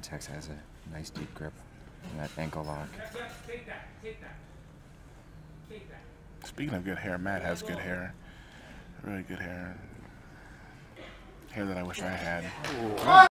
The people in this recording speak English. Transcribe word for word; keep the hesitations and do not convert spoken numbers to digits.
Vortex has a nice deep grip and that ankle lock. Speaking of good hair, Matt has good hair. Really good hair. Hair that I wish I had. Ooh.